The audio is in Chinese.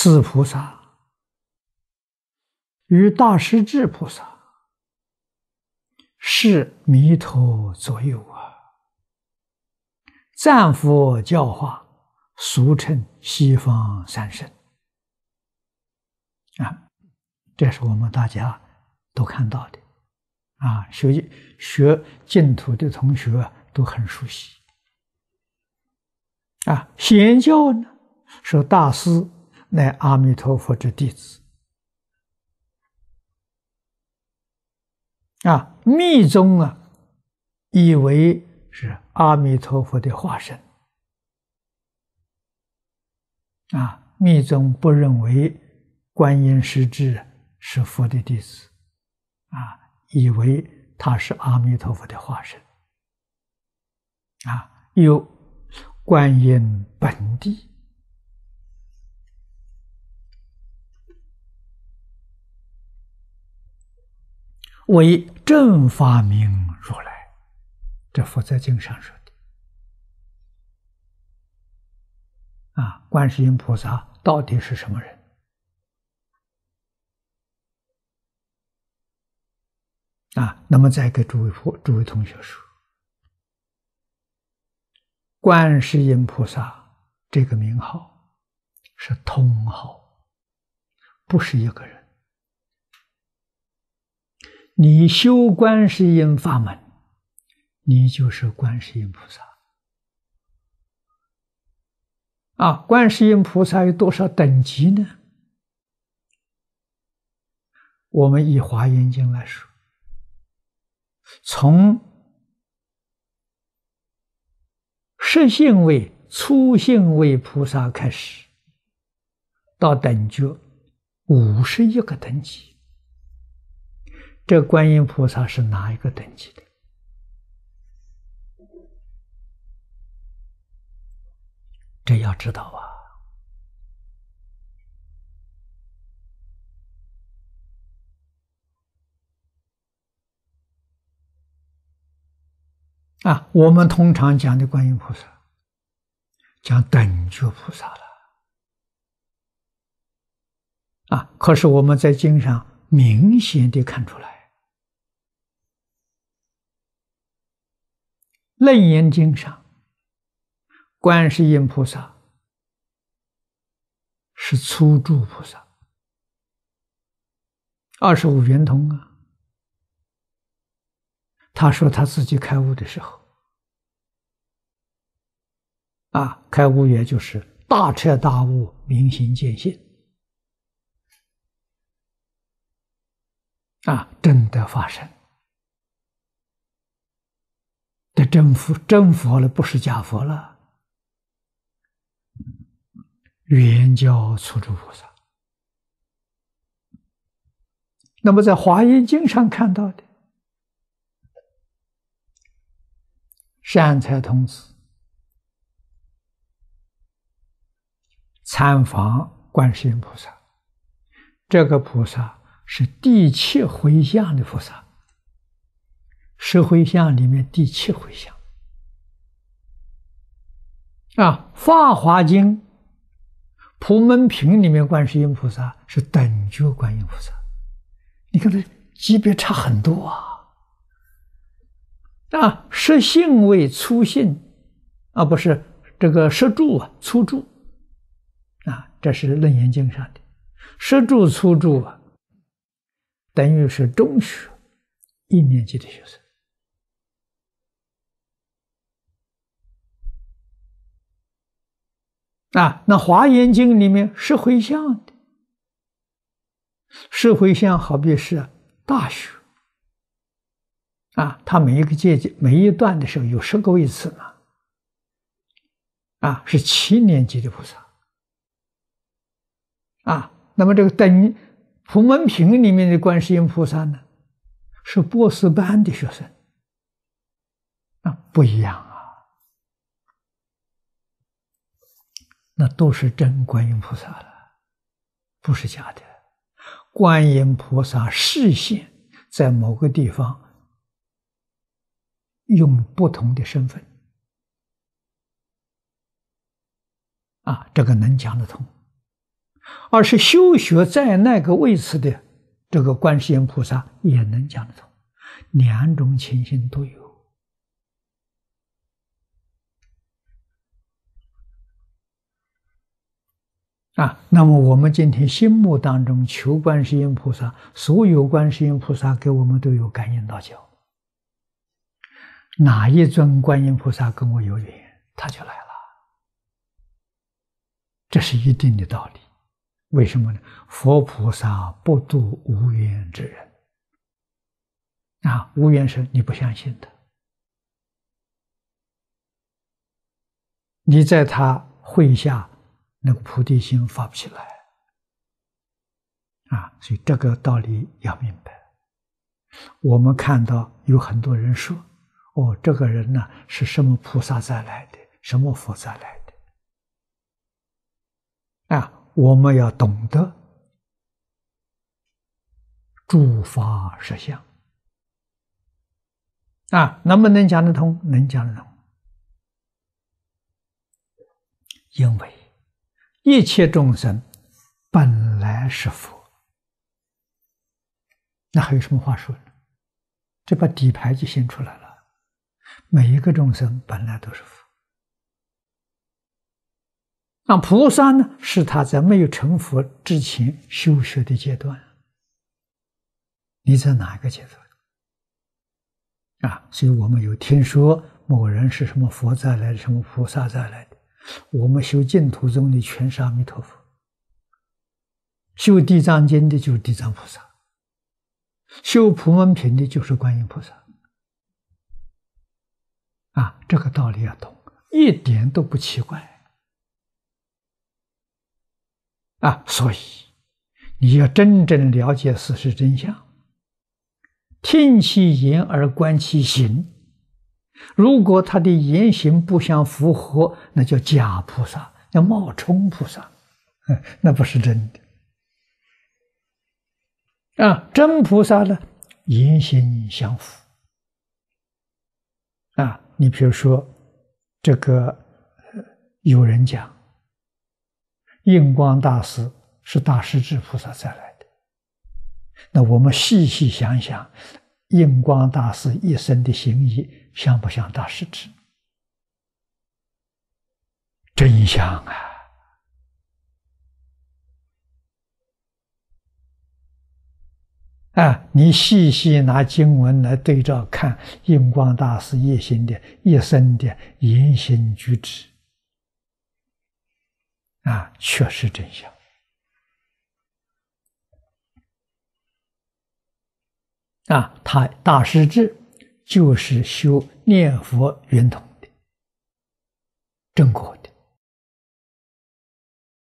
此菩萨与大势至菩萨是弥陀左右啊，赞佛教化，俗称西方三圣啊，这是我们大家都看到的啊，学净土的同学都很熟悉啊。显教呢是大师乃阿弥陀佛之弟子啊，密宗啊以为是阿弥陀佛的化身啊，密宗不认为观音师智是佛的弟子啊，以为他是阿弥陀佛的化身啊，有观音本地为正法明如来，这佛在经上说的啊。观世音菩萨到底是什么人啊？那么再给诸位同学说，观世音菩萨这个名号是通号，不是一个人。你修观世音法门，你就是观世音菩萨啊。观世音菩萨有多少等级呢？我们以华严经来说，从实性位、初性位菩萨开始，到等觉51个等级。这观音菩萨是哪一个等级的？这要知道啊！我们通常讲的观音菩萨，讲等觉菩萨了啊。可是我们在经上明显地看出来，《楞严经》上，观世音菩萨是初住菩萨，25圆通啊。他说他自己开悟的时候啊，开悟也就是大彻大悟，明心见性啊，真的发生的真佛了，不是假佛了。圆教初住菩萨，那么在华严经上看到的善财童子参访观世音菩萨，这个菩萨是第7回向的菩萨，10回向里面第7回向啊。《法华经》普门品里面观世音菩萨是等觉观音菩萨，你看这级别差很多啊！实性为初性啊，不是这个实住啊，初住啊，这是《楞严经》上的实住初住啊，等于是中学1年级的学生啊。那《华严经》里面10回向的10回向，好比是大学啊，它每一个阶级每一段的时候有10个位次嘛，啊，是7年级的菩萨啊。那么这个普门品里面的观世音菩萨呢，是博士班的学生啊，不一样啊。那都是真观音菩萨了，不是假的。观音菩萨示现在某个地方，用不同的身份啊，这个能讲得通而是修学在那个位次的这个观世音菩萨也能讲得通，两种情形都有。那么我们今天心目当中求观世音菩萨，所有观世音菩萨给我们都有感应道交。哪一尊观音菩萨跟我有缘，他就来了，这是一定的道理。为什么呢？佛菩萨不度无缘之人。无缘是你不相信的，你在他会下那个菩提心发不起来所以这个道理要明白。我们看到有很多人说，这个人呢是什么菩萨再来的，什么佛再来的我们要懂得诸法实相能不能讲得通？能讲得通，因为一切众生本来是佛，那还有什么话说呢？这把底牌就显出来了，每一个众生本来都是佛。那菩萨呢，是他在没有成佛之前修学的阶段。你在哪一个阶段所以我们有听说某人是什么佛再来的，什么菩萨再来的。我们修净土宗的全是阿弥陀佛，修地藏经的就是地藏菩萨，修普门品的就是观音菩萨这个道理要懂，一点都不奇怪所以你要真正了解事实真相，听其言而观其行。如果他的言行不相符合，那叫假菩萨，叫冒充菩萨，那不是真的真菩萨呢，言行相符你比如说这个有人讲印光大师是大势至菩萨再来的，那我们细细想想，印光大师一生的行仪像不像大势至？真像你细细拿经文来对照看，印光大师一生的言行举止确实真相他大势至就是修念佛圆通